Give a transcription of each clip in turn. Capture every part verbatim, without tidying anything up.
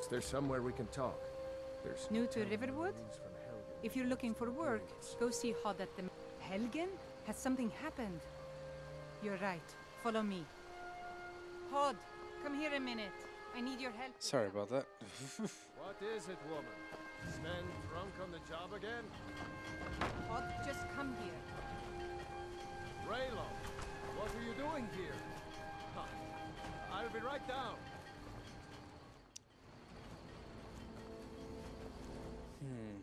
Is there somewhere we can talk? There's New to Riverwood? news from Helgen. If you're looking for work, go see Hod at the... Helgen? Has something happened? You're right. Follow me. Hod, come here a minute. I need your help. Sorry about that. What is it, woman? Stand drunk on the job again? Hod, just come here. Raylo, what are you doing here? Huh. I'll be right down. Hmm.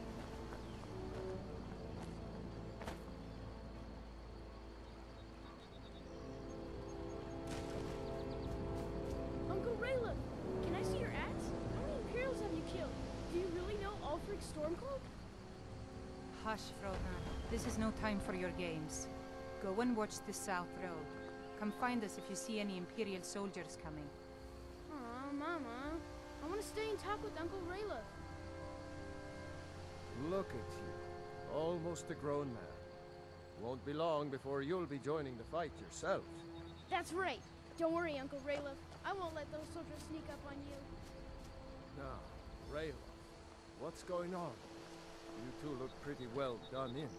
Uncle Rayla, can I see your axe? How many Imperials have you killed? Do you really know Ulfric Stormcloak? Hush, Frodna. This is no time for your games. Go and watch the South Road. Come find us if you see any Imperial soldiers coming. Aw, Mama. I want to stay and talk with Uncle Rayla. Look at you. Almost a grown man. Won't be long before you'll be joining the fight yourself. That's right. Don't worry, Uncle Rayla. I won't let those soldiers sneak up on you. Now, Raylo, what's going on? You two look pretty well done in.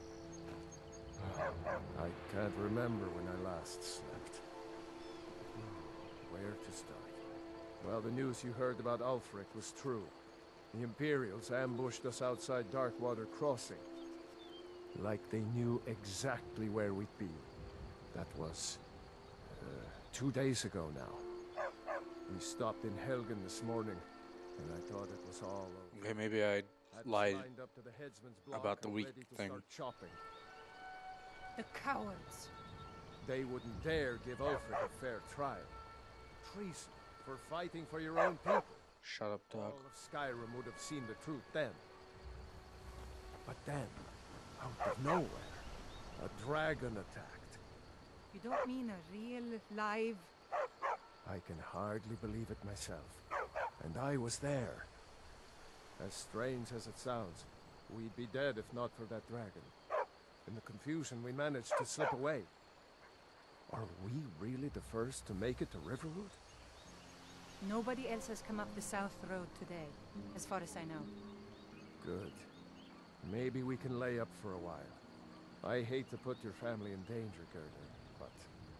I can't remember when I last slept. Where to start? Well, the news you heard about Ulfric was true. The Imperials ambushed us outside Darkwater Crossing. Like they knew exactly where we'd be. That was... Uh, two days ago now. We stopped in Helgen this morning, and I thought it was all over. Okay, maybe I I'd lied signed up to the headsman's block about the and weak ready to thing. start chopping. The cowards. They wouldn't dare give Ulfric a fair trial. Treason for fighting for your own people. Shut up, dog. All of Skyrim would have seen the truth then. But then, out of nowhere, a dragon attacked. You don't mean a real, live... I can hardly believe it myself. And I was there. As strange as it sounds, we'd be dead if not for that dragon. In the confusion, we managed to slip away. Are we really the first to make it to Riverwood? Nobody else has come up the South Road today, as far as I know. Good. Maybe we can lay up for a while. I hate to put your family in danger, Gerda, but...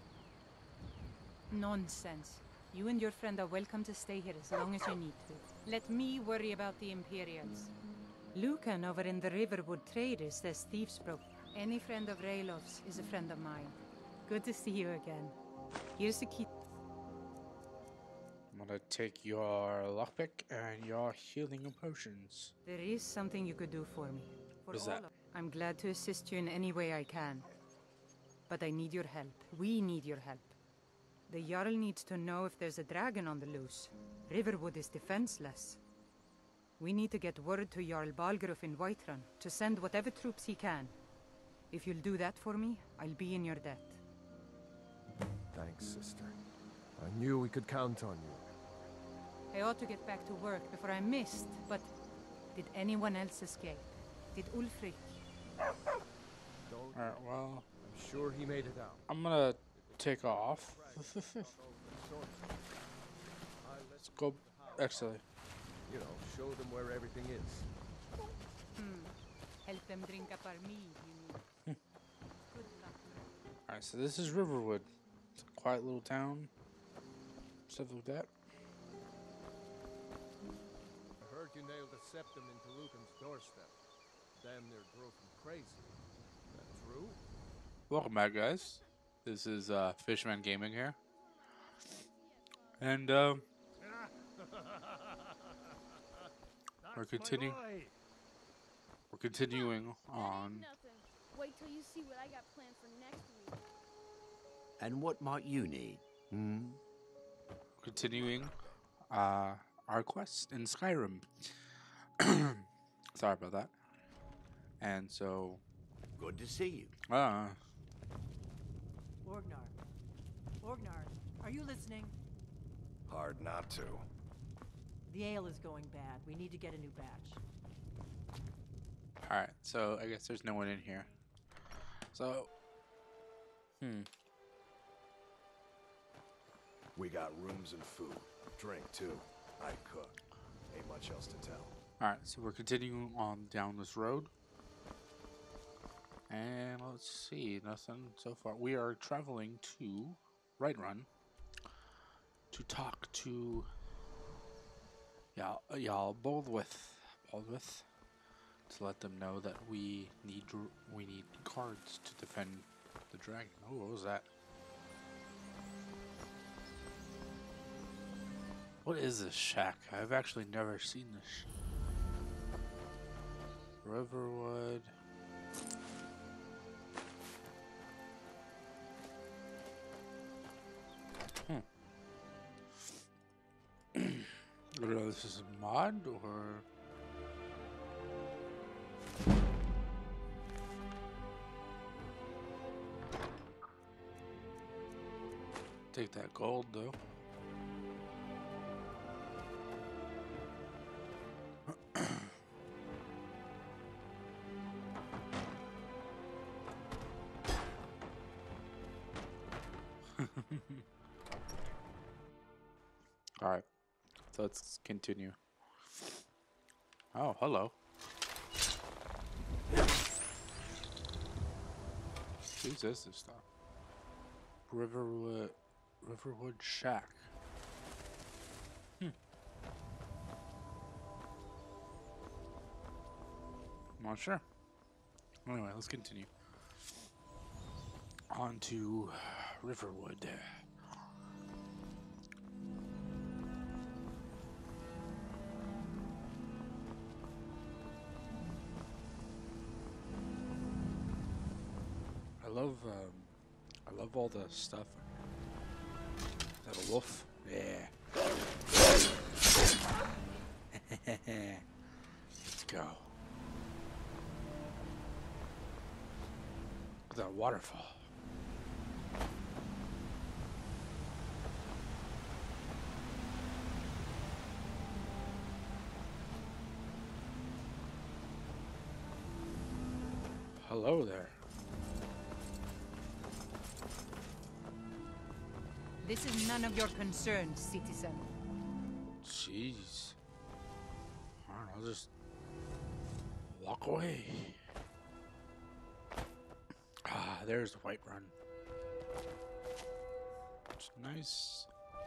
Nonsense. You and your friend are welcome to stay here as long as you need to. Let me worry about the Imperials. Lucan over in the Riverwood Traders says thieves broke. Any friend of Raylov's is a friend of mine. Good to see you again. Here's the key. I'm gonna take your lockpick and your healing potions. There is something you could do for me. For What is all that? of- I'm glad to assist you in any way I can. But I need your help. We need your help. The Jarl needs to know if there's a dragon on the loose. Riverwood is defenseless. We need to get word to Jarl Balgruuf in Whiterun to send whatever troops he can. If you'll do that for me, I'll be in your debt. Thanks, sister. I knew we could count on you. I ought to get back to work before I missed, but did anyone else escape? Did Ulfric? Don't. Alright, well, I'm sure he made it out. I'm gonna take off. Let's go. Actually, You know, show them where everything is. Hmm. Help them drink up our mead, you mean? Good luck. alright, so this is Riverwood. It's a quiet little town. Stuff like that. I heard you nailed a septum into Lucan's doorstep. Damn near drove him crazy. That true? Welcome back, guys. This is uh, Fishman Gaming here. And, um... We're continuing. We're continuing That on. ain't nothing. Wait till you see what I got planned for next week. And what might you need? Hmm? Continuing uh, our quest in Skyrim. Sorry about that. And so, Good to see you. uh, Orgnar. Orgnar, are you listening? Hard not to. The ale is going bad. We need to get a new batch. all right. So I guess there's no one in here. So, hmm. We got rooms and food. Drink, too. I cook. much else to tell. Alright, so we're continuing on down this road. And let's see, nothing so far. We are traveling to Run to talk to y'all, y'all Boldwith, Boldwith, to let them know that we need we need cards to defend the dragon. Oh, what was that? What is this shack? I've actually never seen this. Riverwood. Hmm. I don't know if this is a mod or... Take that gold though. All right, so let's continue. Oh, hello. Who is this stuff? Riverwood, Riverwood Shack. Hmm. I'm not sure. Anyway, let's continue. On to Riverwood. I love, um, I love all the stuff. Is that a wolf? Yeah. Let's go. Look at that waterfall. Hello there. This is none of your concern, citizen. Jeez. Alright, I'll just walk away. Ah, there's the White Run. It's nice.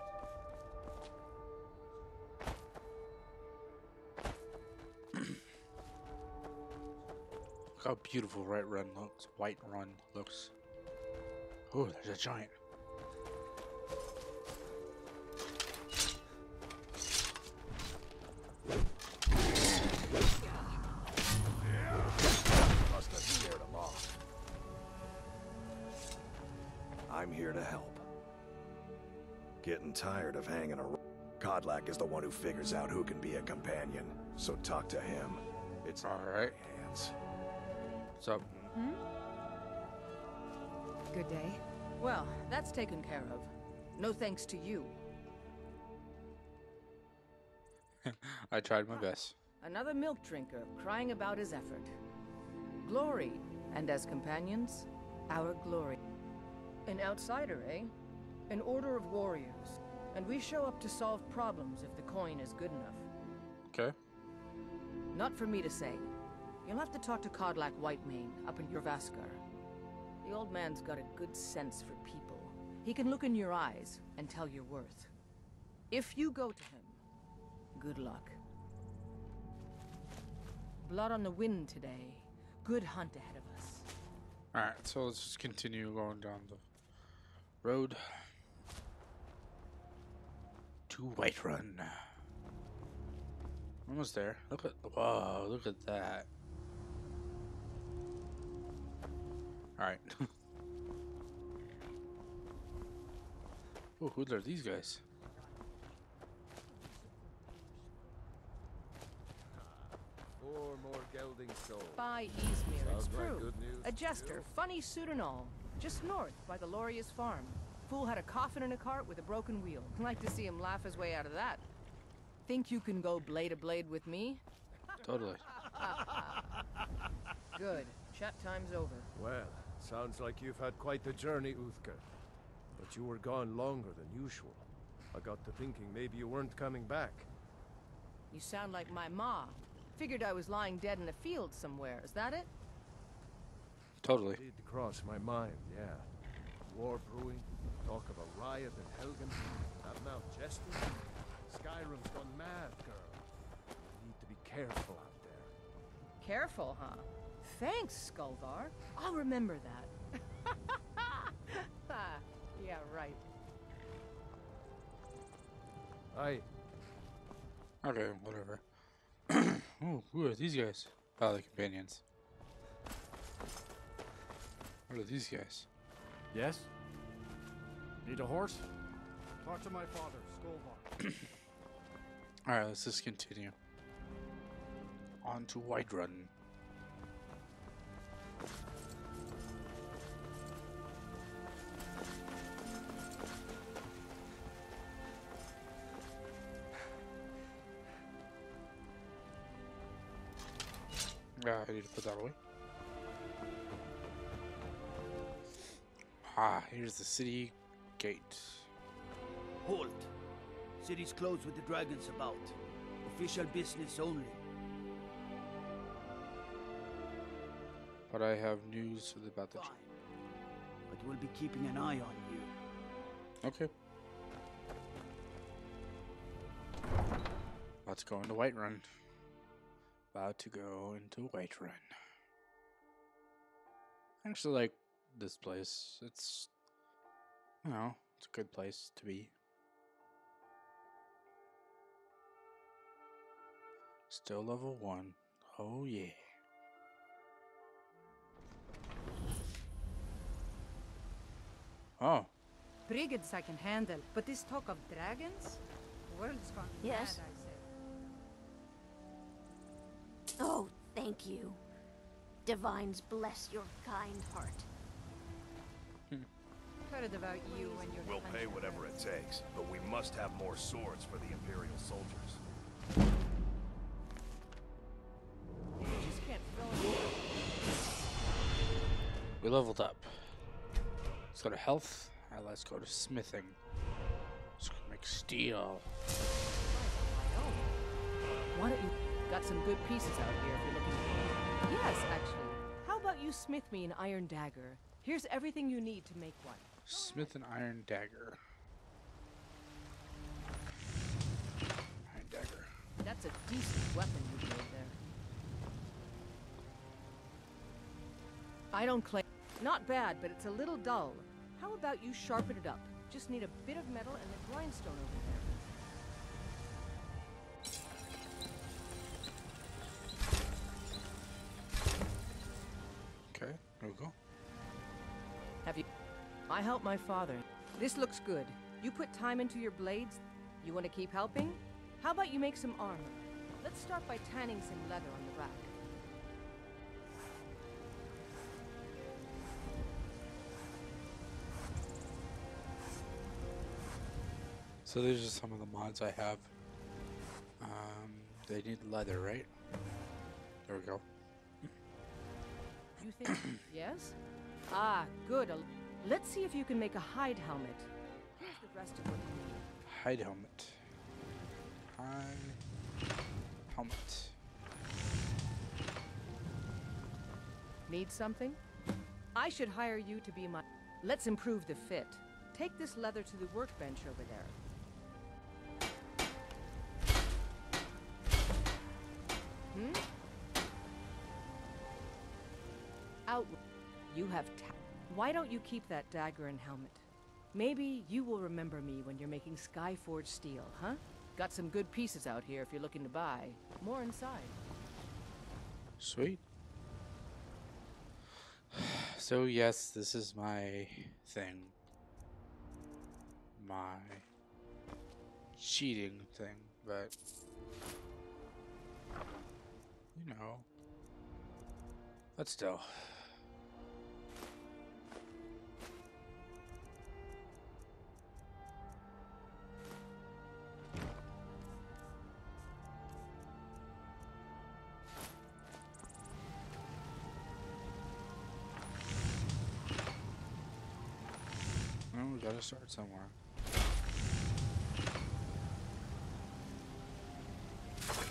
Look how beautiful White Run looks. White Run looks. Oh, there's a giant. Must have scared him off. I'm here to help. Getting tired of hanging around. Kodlak is the one who figures out who can be a companion, so talk to him. It's All right. hands. What's up? Hmm? Good day. Well, that's taken care of. No thanks to you. I tried my best. Another milk drinker crying about his effort. Glory, and as companions, our glory. An outsider, eh? An order of warriors. And we show up to solve problems if the coin is good enough. Okay. Not for me to say. You'll have to talk to Kodlak Whitemane up in Jorvaskar. The old man's got a good sense for people. He can look in your eyes and tell your worth. If you go to him, good luck. Blood on the wind today. Good hunt ahead of us. Alright, so let's just continue going down the road to Whiterun. Almost there. Look at, whoa, look at that. Alright. Oh, who are these guys? Four more gelding souls. By Izmir, it's Sounds like true. good news A to jester, you. funny suit and all. Just north by the Lorius farm. Fool had a coffin in a cart with a broken wheel. Like to see him laugh his way out of that. Think you can go blade to blade with me? Totally. Good. Chat time's over. Well, sounds like you've had quite the journey, Uthgar. But you were gone longer than usual. I got to thinking maybe you weren't coming back. You sound like my ma. Figured I was lying dead in a field somewhere. Is that it? Totally. Did cross my mind, yeah. War brewing, talk of a riot in Helgen, that Mount Jester. Skyrim's gone mad, girl. Need to be careful out there. Careful, huh? Thanks, Skullgar. I'll remember that. Yeah, right. I... Okay, whatever. Oh, who are these guys? Oh, the companions. What are these guys? Yes? Need a horse? Talk to my father, Skolvar. Alright, let's just continue. On to Whiterun. Yeah, I need to put that away. Ah, here's the city gate. Halt! City's closed with the dragons about. Official business only. But I have news about the... Fine. But we'll be keeping an eye on you. Okay. About to go into Whiterun. About to go into Whiterun. I actually like this place. It's, you know, it's a good place to be. Still level one. Oh yeah. Oh. Brigands I can handle, but this talk of dragons? The world's gone Yes? mad, I say. Oh, thank you. Divines bless your kind heart. Heard about you and your We'll pay country. whatever it takes, but we must have more swords for the Imperial soldiers. Just can't fill it. We leveled up. Let's go to health. Now let's go to smithing. Let's go make steel. Why don't you... Got some good pieces out here if you're looking. Yes, actually. How about you smith me an iron dagger? Here's everything you need to make one. Smith an iron dagger. Iron dagger. That's a decent weapon you made there. I don't claim... Not bad, but it's a little dull. How about you sharpen it up? Just need a bit of metal and the grindstone over there. Okay, there we go. Have you... I helped my father. This looks good. You put time into your blades. You want to keep helping? How about you make some armor? Let's start by tanning some leather on the back. So these are some of the mods I have. Um, they need leather, right? There we go. You think... Yes? Ah, good. A- Let's see if you can make a hide helmet. Here's the rest of what you need. Hide helmet. Hide helmet. Need something? I should hire you to be my... Let's improve the fit. Take this leather to the workbench over there. Hmm? Out. You have ta- Why don't you keep that dagger and helmet? Maybe you will remember me when you're making Skyforge steel, huh? Got some good pieces out here if you're looking to buy. More inside. Sweet. So yes, this is my thing. My cheating thing, but you know. But still. Well, we gotta start somewhere.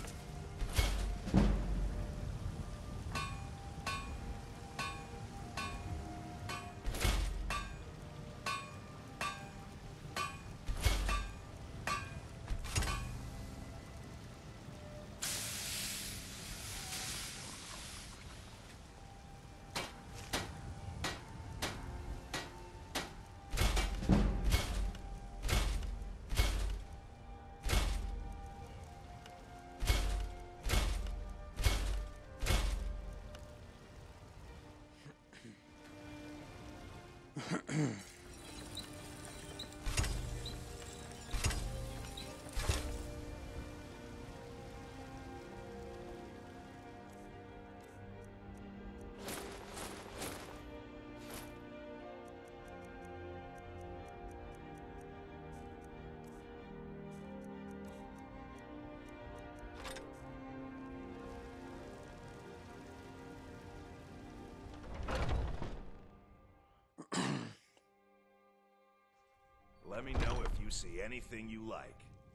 Let me know if you see anything you like.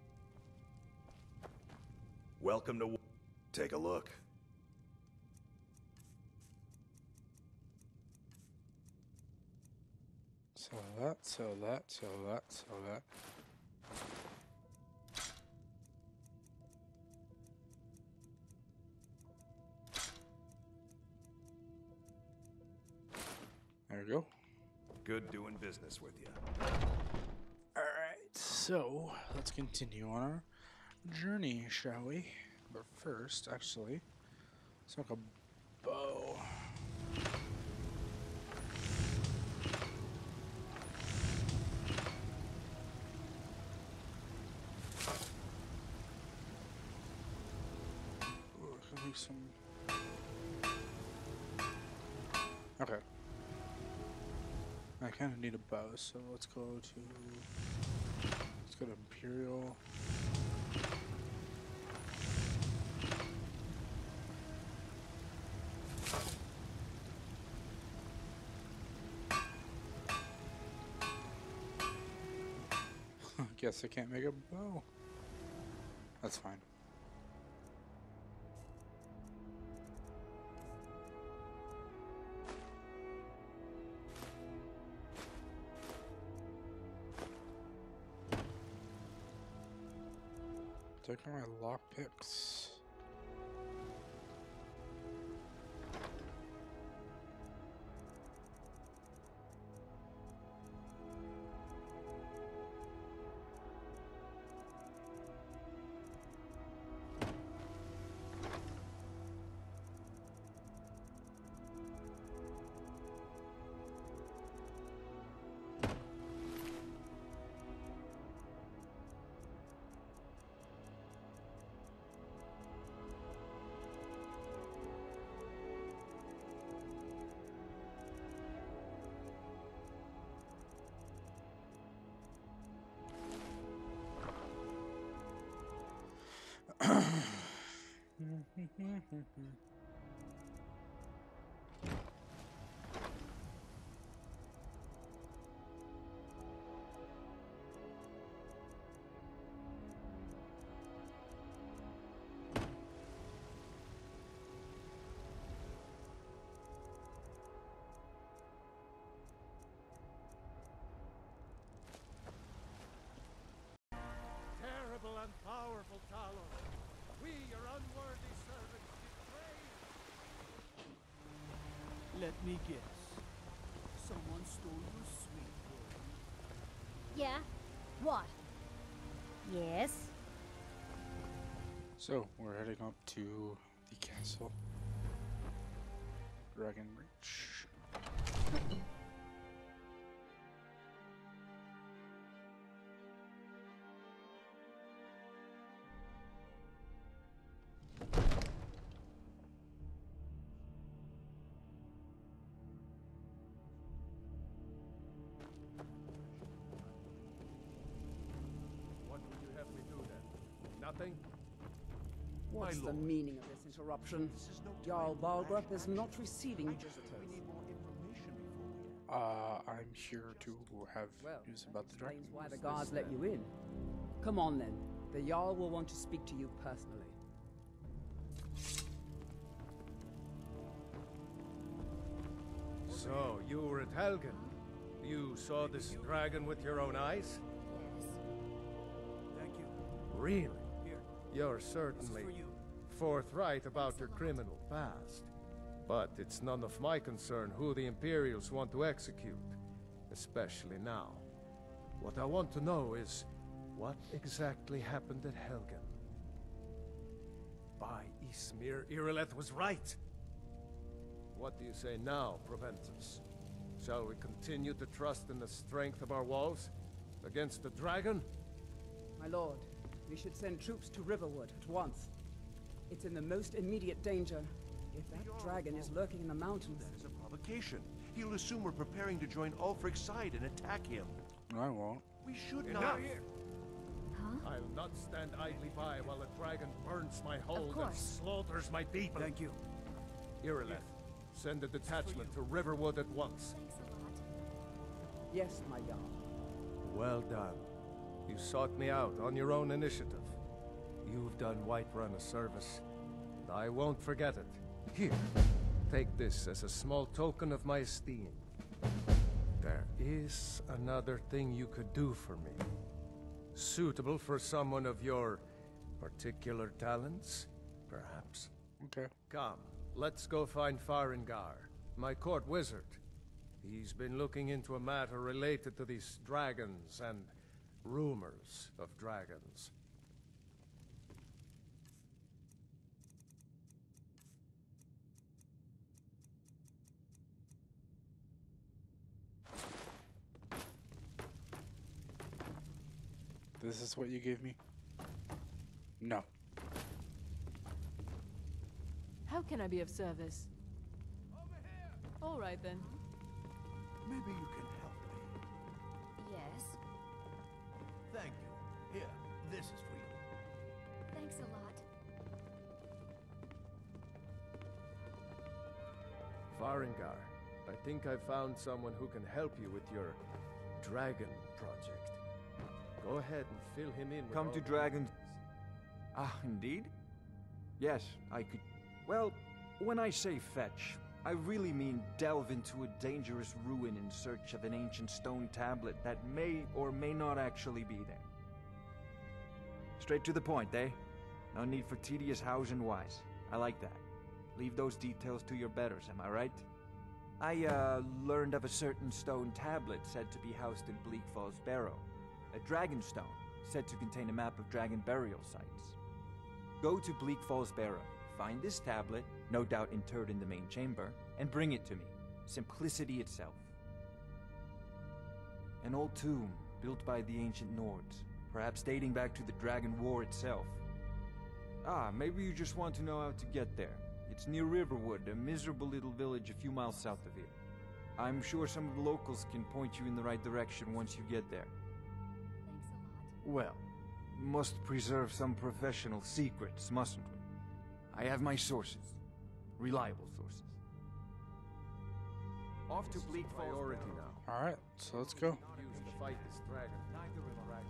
Welcome to... Take a look. So that, so that, so that, so that. There we go. Good doing business with you. Alright, so let's continue on our journey, shall we? But first, actually, let's make a bow. Ooh, could be some... Okay. I kind of need a bow, so let's go to... Let's go to Imperial. Guess I can't make a bow. That's fine. Take out my lockpicks. Terrible and powerful Talos, we, your unworthy servants, betray. Let me guess. Someone stole your sweet boy. Yeah? What? Yes? So, we're heading up to the castle. Dragon Reach. What would you have me do then? Nothing? What's the meaning of this interruption? Jarl Balgrup is not receiving visitors. Uh, I'm here to have Well, news about the dragon. explains why the guards let you in. Come on then. The Jarl will want to speak to you personally. So, you were at Helgen. You saw this dragon with your own eyes? Yes. Thank you. Really? Here. You're This is certainly for you. forthright about your criminal past. But it's none of my concern who the Imperials want to execute, especially now. What I want to know is, what exactly happened at Helgen? By Ismir, Irileth was right! What do you say now, Proventus? Shall we continue to trust in the strength of our walls? Against the dragon? My lord, we should send troops to Riverwood at once. It's in the most immediate danger. If that dragon is lurking in the mountains... That is a provocation. He'll assume we're preparing to join Ulfric's side and attack him. I won't. We should Enough. not... Huh? I'll not stand idly by while a dragon burns my hold and course. slaughters my people. Thank you. Irileth, send a detachment to Riverwood at once. Thanks a lot. Yes, my Jarl. Well done. You sought me out on your own initiative. You've done Whiterun a service, and I won't forget it. Here, take this as a small token of my esteem. There is another thing you could do for me. Suitable for someone of your particular talents, perhaps. Okay. Come, let's go find Farengar, my court wizard. He's been looking into a matter related to these dragons and rumors of dragons. This is what you gave me? No. How can I be of service? All right then. Maybe you can help me. Yes. Thank you. Here, this is for you. Thanks a lot. Farengar, I think I found someone who can help you with your dragon project. Go ahead and fill him in with Come all to the Dragon... Ah, indeed? Yes, I could... Well, when I say fetch, I really mean delve into a dangerous ruin in search of an ancient stone tablet that may or may not actually be there. Straight to the point, eh? No need for tedious hows and whys. I like that. Leave those details to your betters, am I right? I, uh, learned of a certain stone tablet said to be housed in Bleak Falls Barrow. A dragon stone, said to contain a map of dragon burial sites. Go to Bleak Falls Barrow, find this tablet, no doubt interred in the main chamber, and bring it to me. Simplicity itself. An old tomb, built by the ancient Nords, perhaps dating back to the Dragon War itself. Ah, maybe you just want to know how to get there. It's near Riverwood, a miserable little village a few miles south of here. I'm sure some of the locals can point you in the right direction once you get there. Thanks a lot. Well, must preserve some professional secrets, mustn't we? I have my sources. Reliable sources. Off to Bleak Falls. Priority now. Alright, so let's go. Use to fight this dragon. Neither will dragons.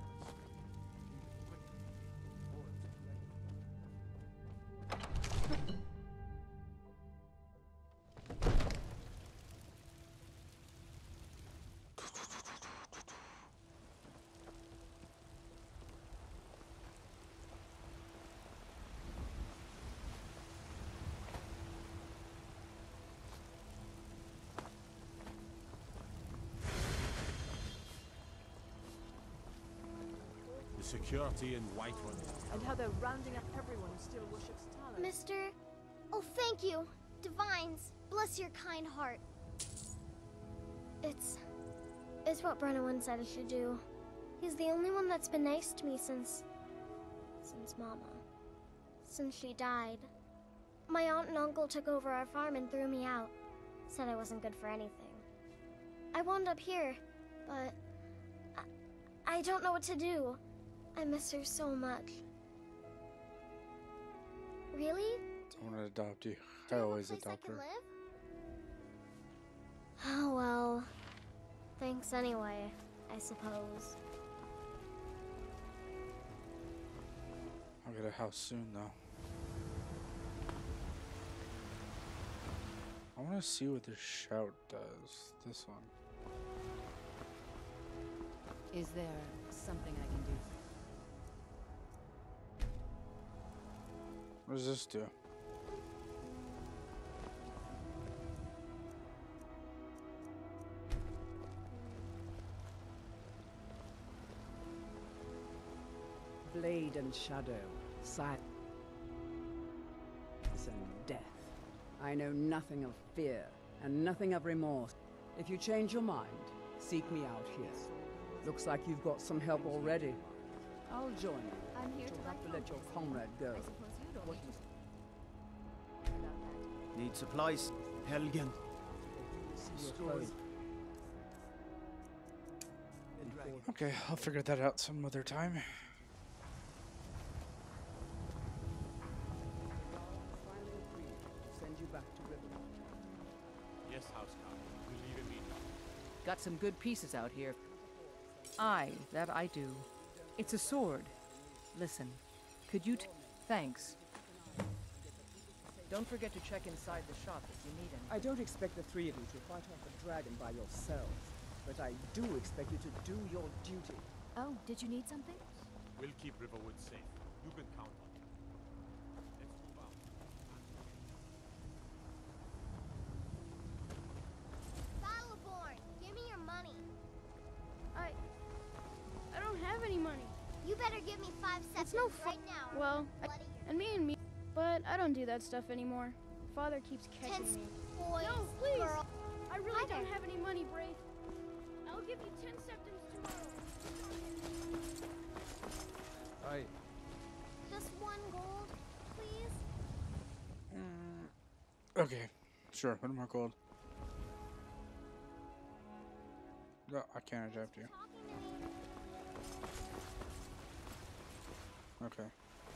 Security in Whiterun. And how they're rounding up everyone who still worships Talos. Mister... Oh, thank you. Divines, bless your kind heart. It's... It's what Brennan said I should do. He's the only one that's been nice to me since... Since Mama. Since she died. My aunt and uncle took over our farm and threw me out. Said I wasn't good for anything. I wound up here, but... I, I don't know what to do. I miss her so much. Really? I want to adopt you. Do I you have a always place adopt I can her. live? Oh well. Thanks anyway, I suppose. I'll get a house soon, though. I want to see what this shout does. This one. Is there something I can do? What does this do? Blade and shadow, silence and death. I know nothing of fear and nothing of remorse. If you change your mind, seek me out here. Looks like you've got some help already. I'll join you. I'm here You'll to have to let your comrade go. I suppose you don't What need is- to about that. Need supplies, Helgen. Story. Okay, I'll figure that out some other time. Send you back to Riverwood. Yes, Housecarl. We'll leave immediately. Got some good pieces out here. Aye, that I do. It's a sword. Listen, could you t- Thanks. Don't forget to check inside the shop if you need anything. I don't expect the three of you to fight off the dragon by yourselves, but I do expect you to do your duty. Oh, did you need something? We'll keep Riverwood safe. You can count on it. Let's move out. Battleborn, give me your money. I... I don't have any money. You better give me five seconds It's no right now. or Well, I'll I, bloody your and me and me, but I don't do that stuff anymore. Father keeps catching Ten me. boys, No, please! girl. I really Hi don't there. have any money, Braith. I'll give you ten septims tomorrow. I... Just one gold, please. Okay, sure. What am I called? No, I can't adapt you. Okay.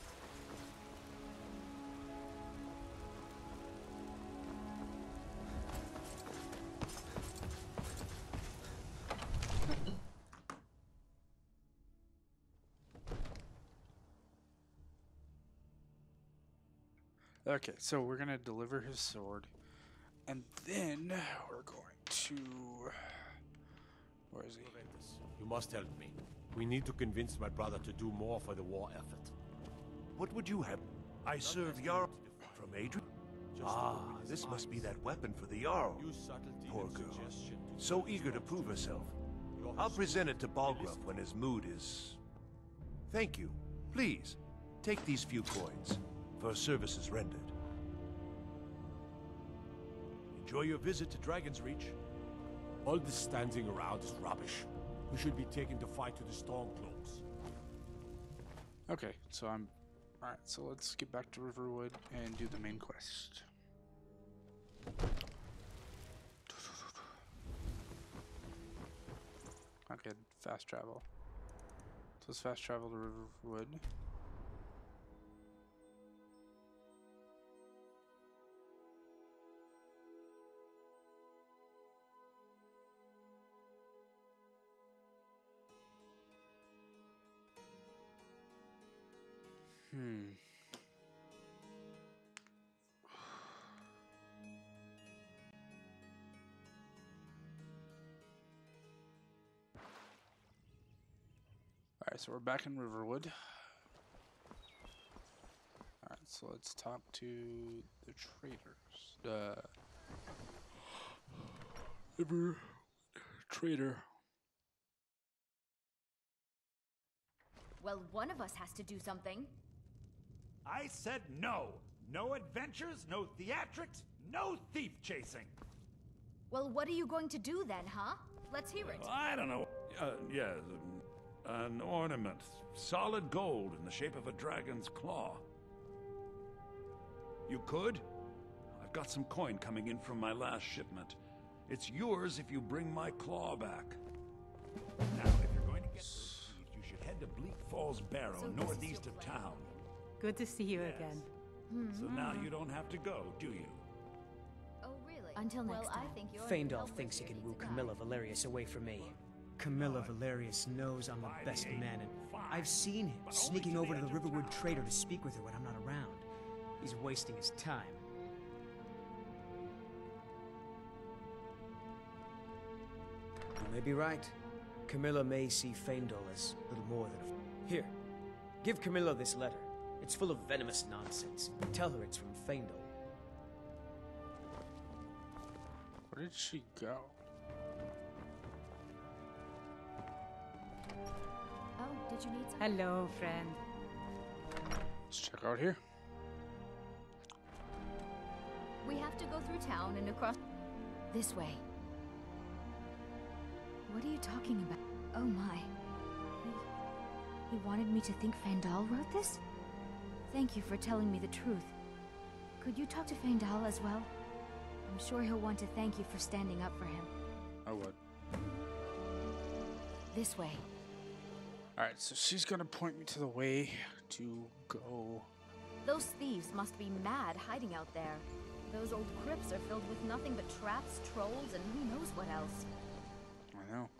Okay, so we're gonna deliver his sword, and then we're going to. Where is he? You must help me. We need to convince my brother to do more for the war effort. What would you have? I serve Jarl from Adrian. Ah, this must be that weapon for the Jarl. Poor girl. So eager to prove herself. I'll present it to Balgruuf when his mood is... Thank you. Please, take these few coins for services rendered. Enjoy your visit to Dragon's Reach. All this standing around is rubbish. We should be taking the fight to the Stormcloaks. Okay, so I'm... Alright, so let's get back to Riverwood and do the main quest. Okay, fast travel. So let's fast travel to Riverwood. Hmm. Alright, so we're back in Riverwood. Alright, so let's talk to the traders. The River Trader. Well, one of us has to do something. I said no. No adventures, no theatrics, no thief chasing. Well, what are you going to do then, huh? Let's hear it. I don't know. Uh, yeah, an ornament. Solid gold in the shape of a dragon's claw. You could? I've got some coin coming in from my last shipment. It's yours if you bring my claw back. Now, if you're going to get those thieves, you should head to Bleak Falls Barrow, So this is northeast your of plan. town. Good to see you Yes. again. So now you don't have to go, do you? Oh, really? Until well, next time. I think you're Feindal thinks he can woo Camilla Valerius away from me. Camilla Valerius knows I'm the best man, and I've seen him sneaking over to the Riverwood Trader to speak with her when I'm not around. He's wasting his time. may be right. Camilla may see Faendal as little more than a... Here, give Camilla this letter. It's full of venomous nonsense. Tell her it's from Faendal. Where did she go? Oh, did you need some? Hello, friend. Let's check out here. We have to go through town and across... This way. What are you talking about? Oh my. He, he wanted me to think Faendal wrote this? Thank you for telling me the truth. Could you talk to Faendal as well? I'm sure he'll want to thank you for standing up for him. I would. This way. Alright, so she's gonna point me to the way to go. Those thieves must be mad hiding out there. Those old crypts are filled with nothing but traps, trolls, and who knows what else. I know.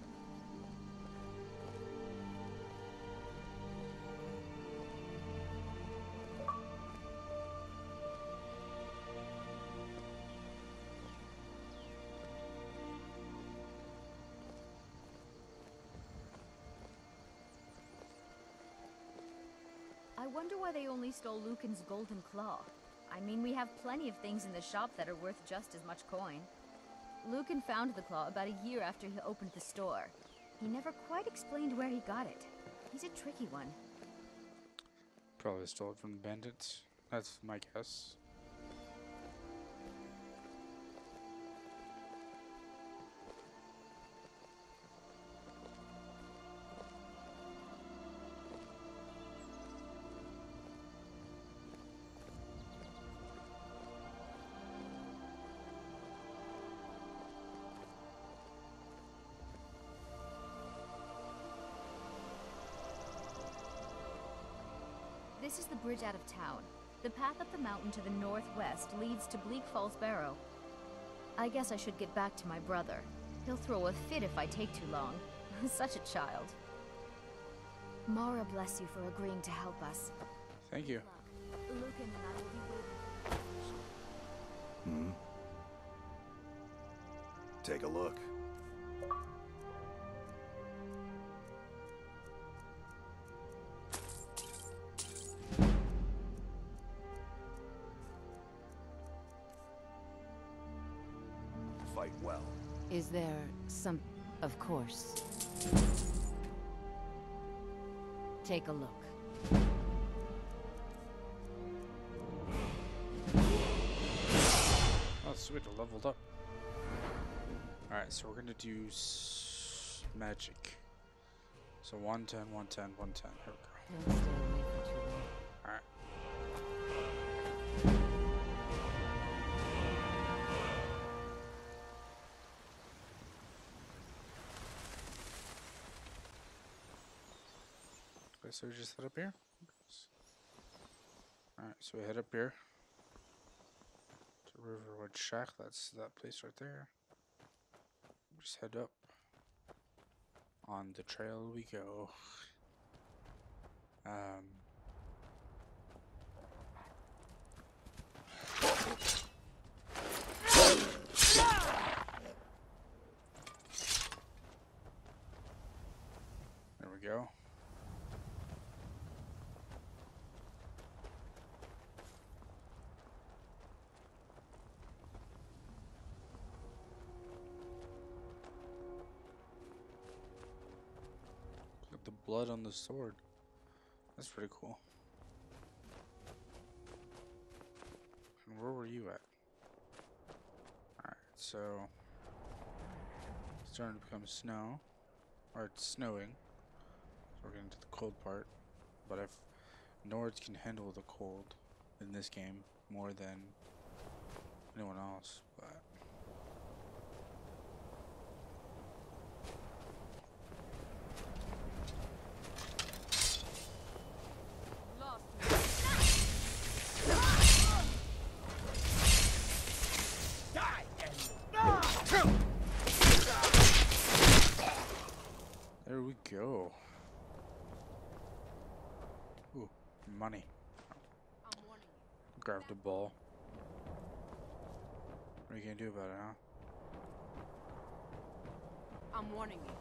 I wonder why they only stole Lucan's golden claw. I mean, we have plenty of things in the shop that are worth just as much coin. Lucan found the claw about a year after he opened the store. He never quite explained where he got it. He's a tricky one. Probably stole it from the bandits. That's my guess. This is the bridge out of town. The path up the mountain to the northwest leads to Bleak Falls Barrow. I guess I should get back to my brother. He'll throw a fit if I take too long. Such a child. Mara bless you for agreeing to help us. Thank you. Lucan and I will be waiting. Hmm? Take a look. Fight well. Is there some... Of course. Take a look. Oh, sweet, I leveled up. Alright, so we're gonna do s magic. So one ten, one ten, one ten. Here we go. Don't stay away for too long. Alright. Okay, so we just head up here. Alright, so we head up here to Riverwood Shack. That's that place right there. Just head up. On the trail we go. Um. There we go. The blood on the sword. That's pretty cool. And where were you at? Alright, so it's starting to become snow. Or it's snowing. So we're getting to the cold part. But if Nords can handle the cold in this game more than anyone else, but there we go. Ooh, money. Grabbed a ball. What are you gonna do about it, huh? I'm warning you.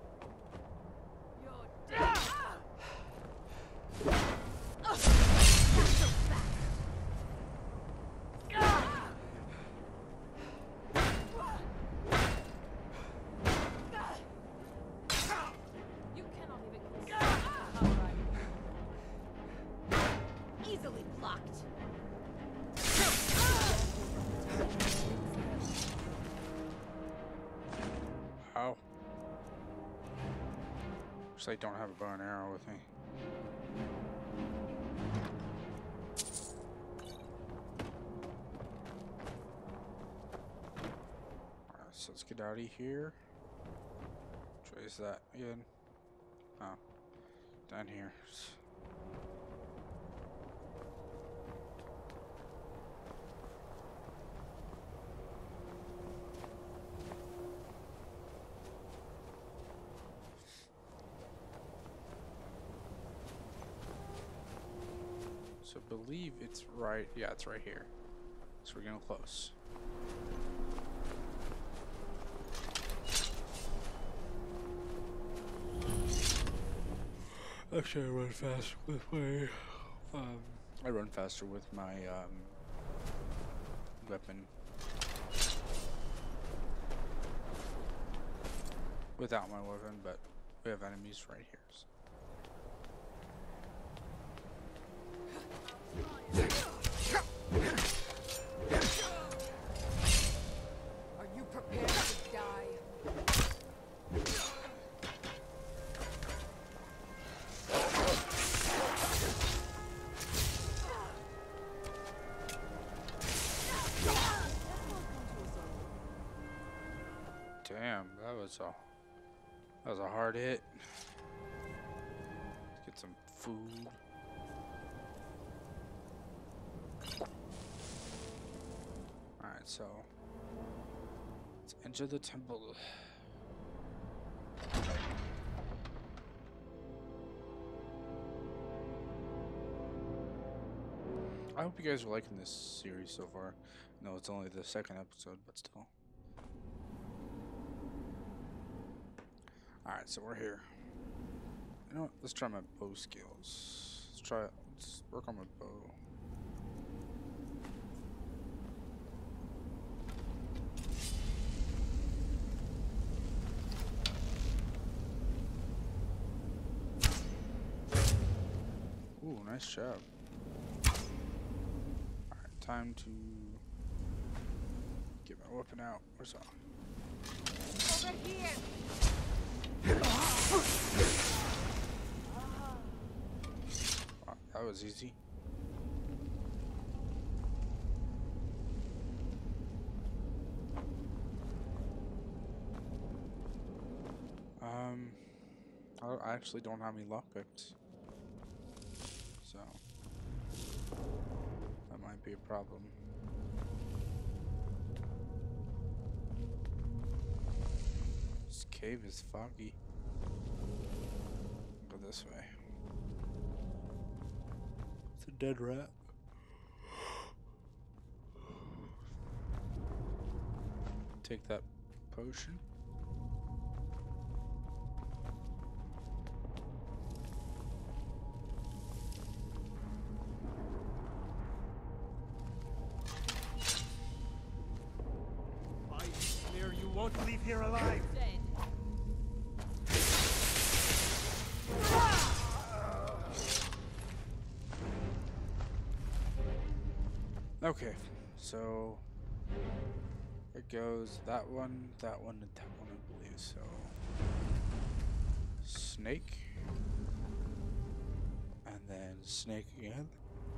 You're dead. You cannot even conceal the power I easily blocked. Ow. Looks like I don't have a bow and arrow with me. Alright, so let's get out of here. Which way is that again? Oh. Down here. So I believe it's right, yeah, it's right here. So we're getting close. Actually, I run faster with my, um, I run faster with my, um, weapon. Without my weapon, but we have enemies right here. So. Are you prepared to die? Damn, that was a that was a hard hit. Let's get some food. Alright, so let's enter the temple. I hope you guys are liking this series so far. No, it's only the second episode, but still. Alright, so we're here. You know what? Let's try my bow skills. Let's try it. Let's work on my bow. Ooh, nice job. Alright, time to get my weapon out. Where's that? Over here. Wow, that was easy. Um, I actually don't have any lockpicks, so that might be a problem. This cave is foggy. Go this way. It's a dead rat. Take that potion. I swear you won't leave here alive. Okay, so it goes that one, that one, and that one, I believe. So snake, and then snake again,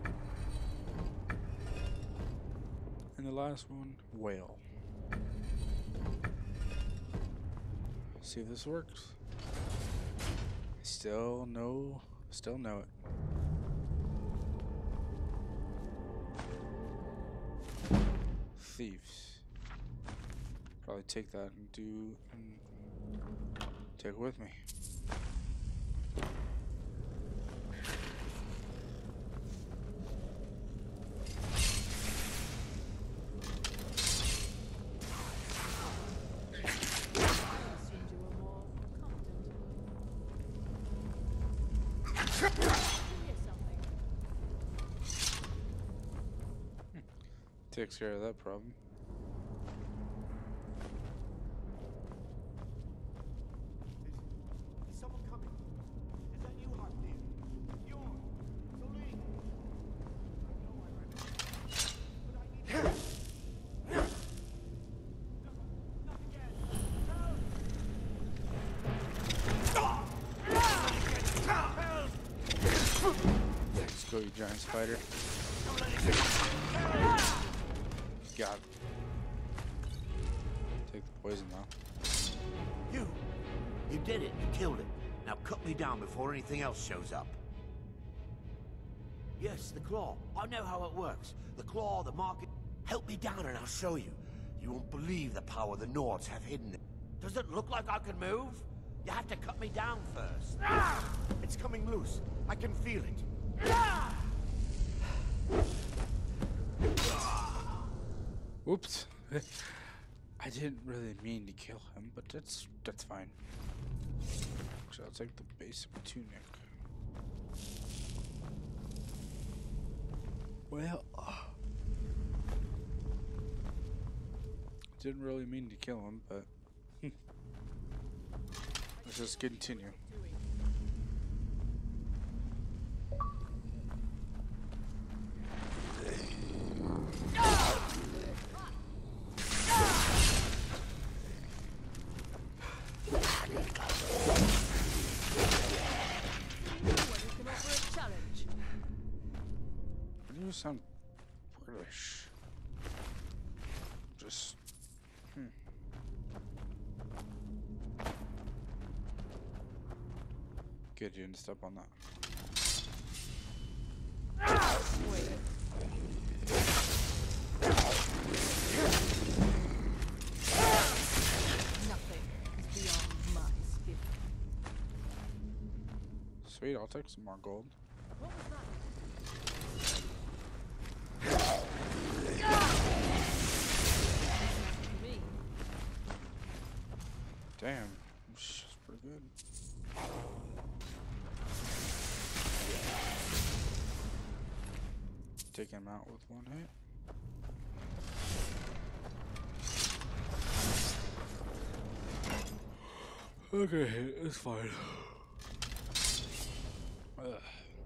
and the last one, whale. See if this works. Still no, still know it. Thieves. Probably take that and do and take it with me. Takes care of that problem. Is someone coming? Is that you, Hartnell? Bjorn, Celine. Let's go, you giant spider. Got it. Take the poison now. You! You did it. You killed it. Now cut me down before anything else shows up. Yes, the claw. I know how it works. The claw, the market. Help me down and I'll show you. You won't believe the power the Nords have hidden. Does it look like I can move? You have to cut me down first. Ah! It's coming loose. I can feel it. Ah! Whoops. I didn't really mean to kill him, but that's that's fine. So I'll take the basic tunic. Well, uh, didn't really mean to kill him, but let's just continue. You sound British. Just hmm. Good, you didn't step on that. Nothing is beyond my skill. Sweet, I'll take some more gold. What was that? Damn, she's pretty good. Take him out with one hit. Okay, it's fine. Ugh.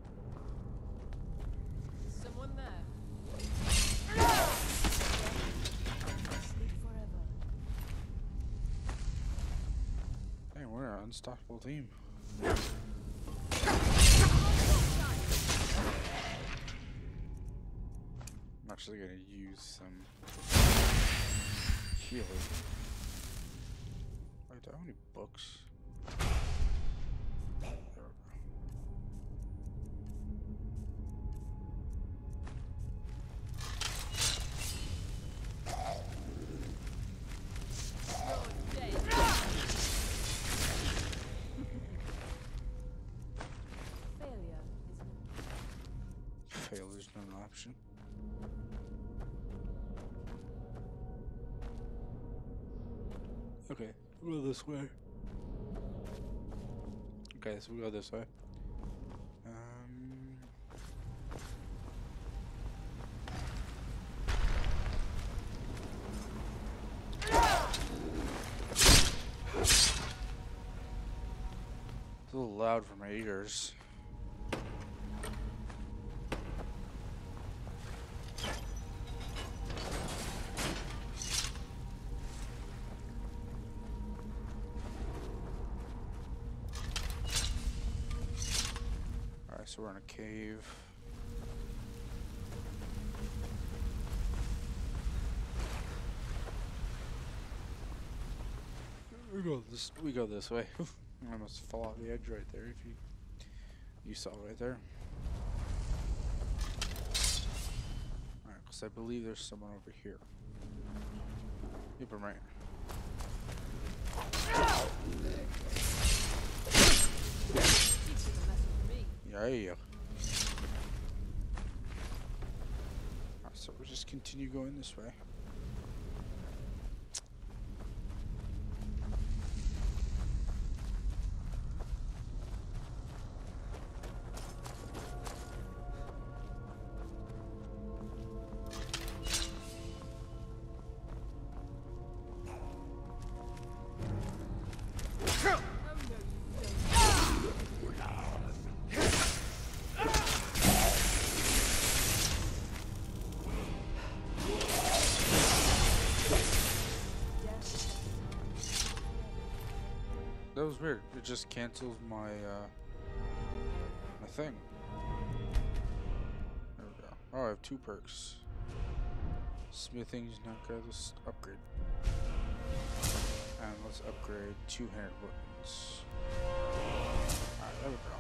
Someone there. Hey, we're an unstoppable team. I'm actually gonna use some healing. Wait, do I have any books? There we go. Failure's not an option. Okay, we'll go this way. Okay, so we go this way. Um, it's a little loud for my ears. So we're in a cave. We go this. We go this way. I must fall off the edge right there. If you you saw right there. All right, because I believe there's someone over here. Yep, I'm right. Yeah, yeah. Right, so we'll just continue going this way. that was weird. It just cancels my uh, my thing. There we go. Oh, I have two perks. Smithing's not good. Let's upgrade. And let's upgrade two-handed weapons. Alright, there we go.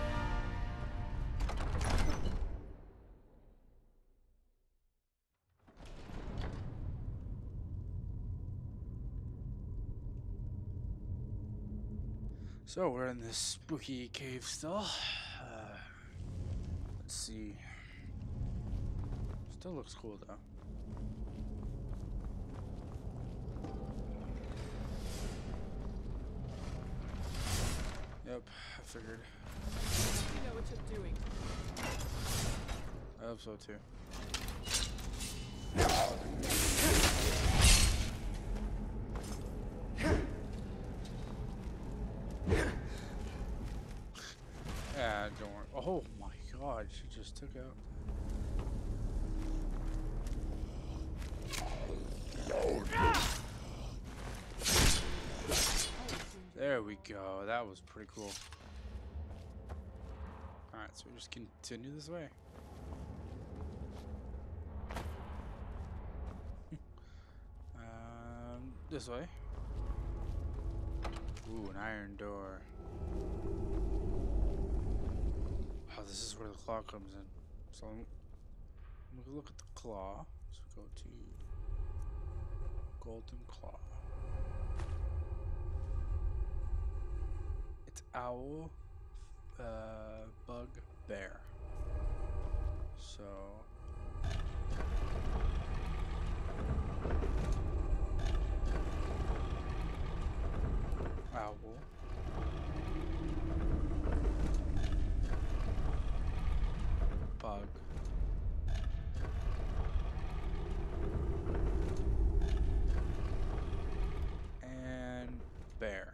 So we're in this spooky cave still. Uh, let's see. Still looks cool though. Yep, I figured. You know what you're doing. I hope so too. Yeah, don't worry. Oh my god, she just took out. There we go. That was pretty cool. Alright, so we just continue this way. um, this way. Ooh, an iron door. Oh, this is where the claw comes in. So I'm, I'm gonna look at the claw. So we go to Golden Claw. It's owl, uh, bug, bear. So owl. Bug. And bear.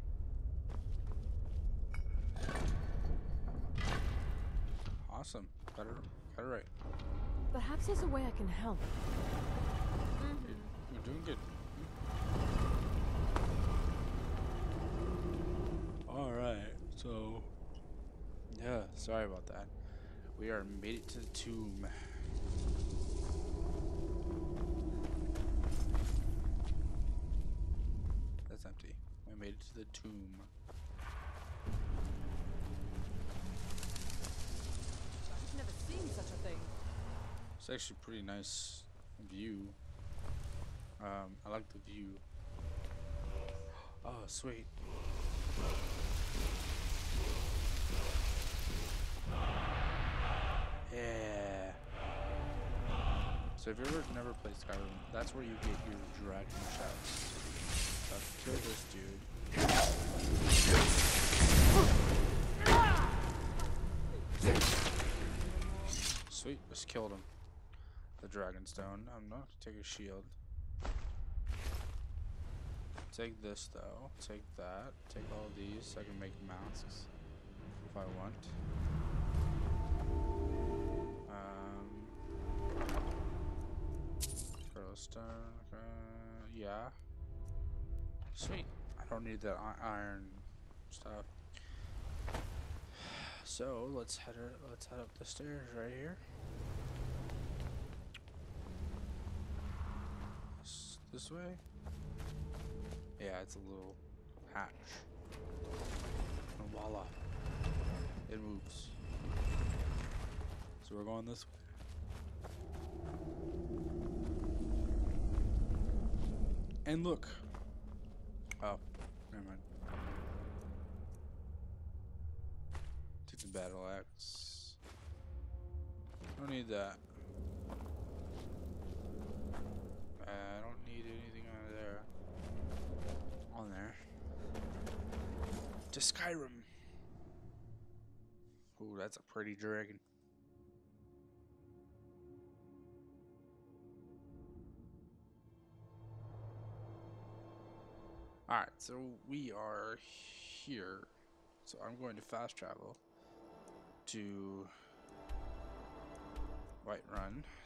Awesome. Got it, got it right. Perhaps there's a way I can help. You're, you're doing good. Alright, so yeah, sorry about that. We are made it to the tomb. That's empty. We made it to the tomb. I've never seen such a thing. It's actually a pretty nice view. Um, I like the view. Oh, sweet. Yeah. So if you ever never played Skyrim, that's where you get your dragon shouts. So kill this dude. Sweet, just killed him. The dragon stone. I'm not gonna take a shield. Take this though. Take that. Take all these so I can make masks if I want. Um, stone. Uh, yeah. Sweet. I don't need that iron stuff. So let's head her, let's head up the stairs right here. This, this way. Yeah, it's a little hatch. And voila, it moves. So we're going this way. And look. Oh, never mind. Take the battle axe. Don't need that. I don't need anything on there. On there. To Skyrim. Ooh, that's a pretty dragon. Alright, so we are here. So I'm going to fast travel to Whiterun